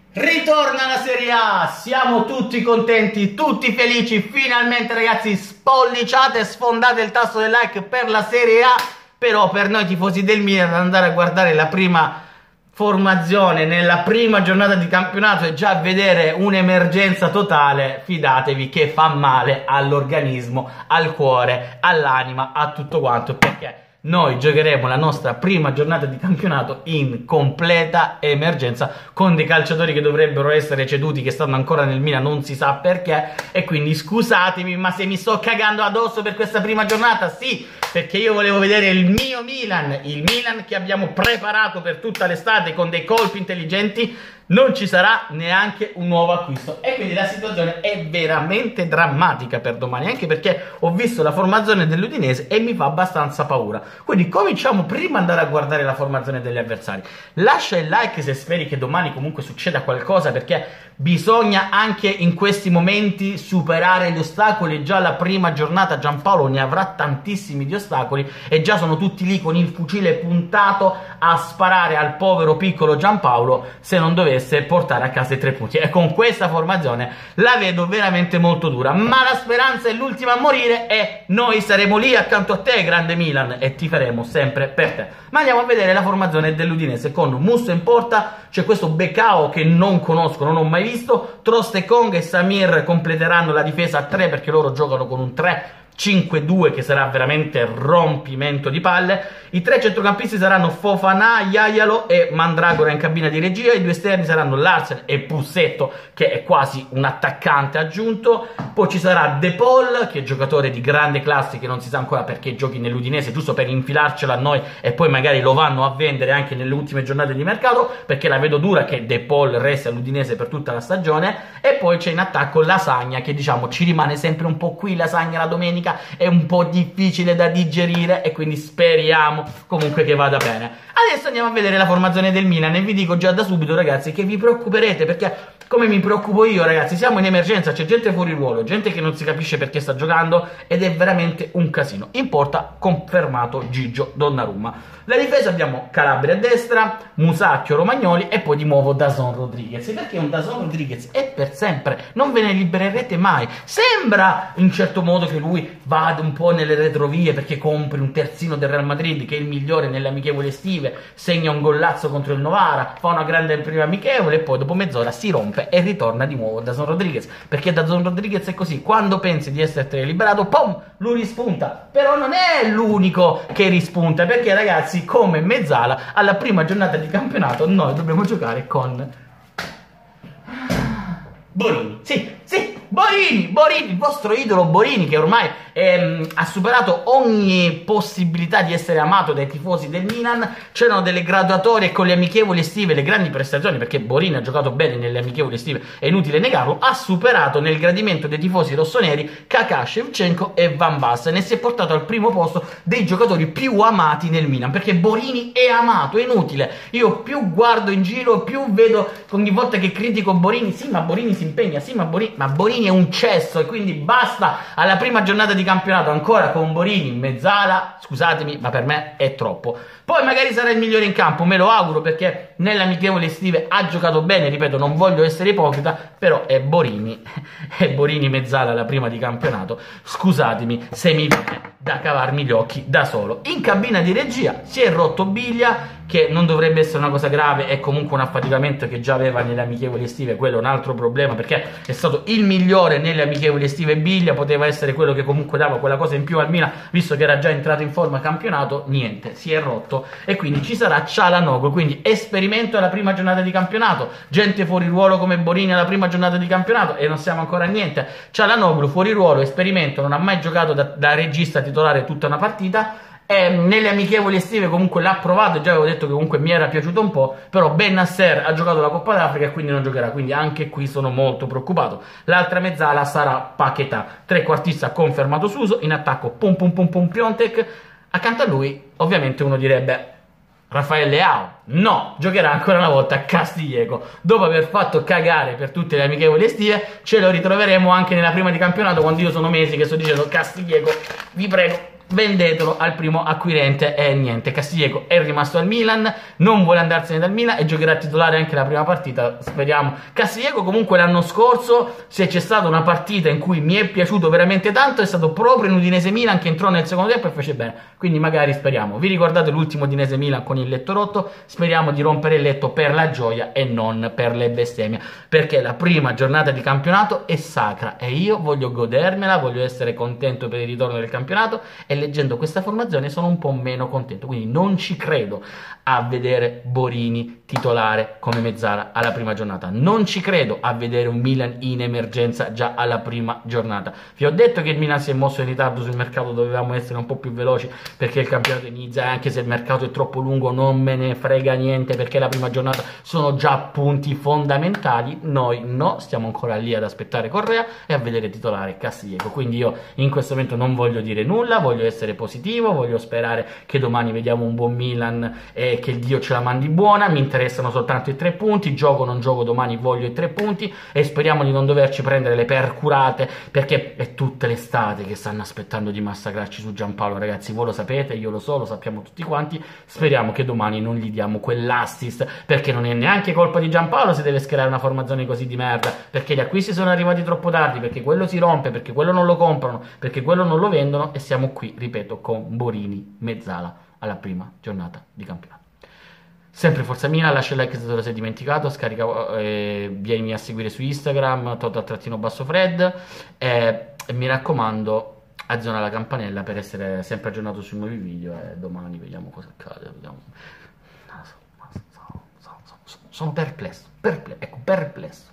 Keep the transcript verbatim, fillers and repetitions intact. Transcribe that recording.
Ritorna la Serie A, siamo tutti contenti, tutti felici, finalmente ragazzi spolliciate e sfondate il tasto del like per la Serie A. Però per noi tifosi del Milan andare a guardare la prima formazione nella prima giornata di campionato e già vedere un'emergenza totale, fidatevi che fa male all'organismo, al cuore, all'anima, a tutto quanto, perché noi giocheremo la nostra prima giornata di campionato in completa emergenza con dei calciatori che dovrebbero essere ceduti, che stanno ancora nel Milan, non si sa perché. E quindi scusatemi, ma se mi sto cagando addosso per questa prima giornata, sì, perché io volevo vedere il mio Milan, il Milan che abbiamo preparato per tutta l'estate con dei colpi intelligenti. Non ci sarà neanche un nuovo acquisto e quindi la situazione è veramente drammatica per domani, anche perché ho visto la formazione dell'Udinese e mi fa abbastanza paura. Quindi cominciamo prima ad andare a guardare la formazione degli avversari. Lascia il like se speri che domani comunque succeda qualcosa, perché bisogna anche in questi momenti superare gli ostacoli. Già la prima giornata Giampaolo ne avrà tantissimi di ostacoli e già sono tutti lì con il fucile puntato a sparare al povero piccolo Giampaolo se non dovesse portare a casa i tre punti. E con questa formazione la vedo veramente molto dura, ma la speranza è l'ultima a morire e noi saremo lì accanto a te, grande Milan, e ti faremo sempre per te. Ma andiamo a vedere la formazione dell'Udinese. Con Musso in porta c'è questo Becao che non conosco, non ho mai visto. Trostekong e Samir completeranno la difesa a tre, perché loro giocano con un tre cinque due che sarà veramente rompimento di palle. I tre centrocampisti saranno Fofana, Iaialo e Mandragora in cabina di regia. I due esterni saranno Larsen e Pussetto, che è quasi un attaccante aggiunto. Poi ci sarà De Paul, che è giocatore di grande classe, che non si sa ancora perché giochi nell'Udinese, giusto per infilarcela a noi e poi magari lo vanno a vendere anche nelle ultime giornate di mercato, perché la vedo dura che De Paul resti all'Udinese per tutta la stagione. E poi c'è in attacco Lasagna, che diciamo ci rimane sempre un po' qui. Lasagna la domenica è un po' difficile da digerire e quindi speriamo comunque che vada bene. Adesso andiamo a vedere la formazione del Milan e vi dico già da subito ragazzi che vi preoccuperete, perché come mi preoccupo io ragazzi, siamo in emergenza, c'è gente fuori ruolo, gente che non si capisce perché sta giocando ed è veramente un casino. In porta confermato Gigio Donnarumma. La difesa abbiamo Calabria a destra, Musacchio, Romagnoli e poi di nuovo Dazon Rodriguez. Perché un Dazon Rodriguez è per sempre, non ve ne libererete mai. Sembra in certo modo che lui vada un po' nelle retrovie perché compri un terzino del Real Madrid che è il migliore nelle amichevoli estive, segna un gollazzo contro il Novara, fa una grande prima amichevole e poi dopo mezz'ora si rompe e ritorna di nuovo Dazon Rodriguez, perché Dazon Rodriguez è così, quando pensi di essertene liberato, pom, lui rispunta. Però non è l'unico che rispunta, perché ragazzi, come Mezzala alla prima giornata di campionato noi dobbiamo giocare con Borini. Sì, sì, Borini, Borini, il vostro idolo Borini, che ormai ehm, ha superato ogni possibilità di essere amato dai tifosi del Milan. C'erano delle graduatorie con le amichevoli estive, le grandi prestazioni, perché Borini ha giocato bene nelle amichevoli estive, è inutile negarlo. Ha superato nel gradimento dei tifosi rossoneri Kaká, Shevchenko e Van Basten e si è portato al primo posto dei giocatori più amati nel Milan, perché Borini è amato, è inutile. Io più guardo in giro, più vedo ogni volta che critico Borini, sì ma Borini si impegna, sì ma Borini, ma Borini è un cesso e quindi basta alla prima giornata di campionato ancora con Borini. Mezzala, scusatemi, ma per me è troppo. Poi magari sarà il migliore in campo, me lo auguro, perché nelle amichevoli estive ha giocato bene, ripeto, non voglio essere ipocrita, però è Borini, è Borini Mezzala la prima di campionato. Scusatemi se mi viene da cavarmi gli occhi da solo. In cabina di regia si è rotto Biglia, che non dovrebbe essere una cosa grave, è comunque un affaticamento che già aveva nelle amichevoli estive, quello è un altro problema, perché è stato il migliore nelle amichevoli estive. Biglia poteva essere quello che comunque dava quella cosa in più al Milan, visto che era già entrato in forma campionato. Niente, si è rotto e quindi ci sarà Çalhanoğlu, quindi esperimento alla prima giornata di campionato, gente fuori ruolo come Borini alla prima giornata di campionato e non siamo ancora a niente. Çalhanoğlu fuori ruolo, esperimento, non ha mai giocato da, da regista titolare tutta una partita. E nelle amichevoli estive comunque l'ha provato e già avevo detto che comunque mi era piaciuto un po', però Bennacer ha giocato la Coppa d'Africa e quindi non giocherà, quindi anche qui sono molto preoccupato. L'altra mezzala sarà Paquetá, trequartista ha confermato Suso, in attacco pum pum pum pum Piontek, accanto a lui ovviamente uno direbbe Rafael Leao. No, giocherà ancora una volta Castillejo. Dopo aver fatto cagare per tutte le amichevoli estive, ce lo ritroveremo anche nella prima di campionato, quando io sono mesi che sto dicendo Castillejo, vi prego, vendetelo al primo acquirente e niente. Castillejo è rimasto al Milan, non vuole andarsene dal Milan e giocherà a titolare anche la prima partita, speriamo. Castillejo comunque l'anno scorso, se c'è stata una partita in cui mi è piaciuto veramente tanto, è stato proprio in Udinese Milan, che entrò nel secondo tempo e fece bene, quindi magari speriamo. Vi ricordate l'ultimo Udinese Milan con il letto rotto? Speriamo di rompere il letto per la gioia e non per le bestemmie, perché la prima giornata di campionato è sacra e io voglio godermela, voglio essere contento per il ritorno del campionato, e leggendo questa formazione sono un po' meno contento, quindi non ci credo a vedere Borini titolare come mezzala alla prima giornata, non ci credo a vedere un Milan in emergenza già alla prima giornata. Vi ho detto che il Milan si è mosso in ritardo sul mercato, dovevamo essere un po' più veloci perché il campionato inizia, anche se il mercato è troppo lungo non me ne frega niente perché la prima giornata sono già punti fondamentali. Noi no, stiamo ancora lì ad aspettare Correa e a vedere titolare Castillejo, quindi io in questo momento non voglio dire nulla, voglio essere positivo, voglio sperare che domani vediamo un buon Milan e che Dio ce la mandi buona. Mi interessano soltanto i tre punti, gioco o non gioco domani voglio i tre punti e speriamo di non doverci prendere le percurate, perché è tutta l'estate che stanno aspettando di massacrarci su Giampaolo, ragazzi, voi lo sapete, io lo so, lo sappiamo tutti quanti. Speriamo che domani non gli diamo quell'assist, perché non è neanche colpa di Giampaolo se deve schierare una formazione così di merda, perché gli acquisti sono arrivati troppo tardi, perché quello si rompe, perché quello non lo comprano, perché quello non lo vendono, e siamo qui, ripeto, con Borini mezzala alla prima giornata di campionato. Sempre Forza Milan, lascia il like se te lo sei dimenticato, scarica, eh, vieni a seguire su Instagram, total-fred, eh, e mi raccomando, aziona la campanella per essere sempre aggiornato sui nuovi video, e domani vediamo cosa accade, vediamo. No, so, so, so, so, sono perplesso, perplesso, ecco, perplesso.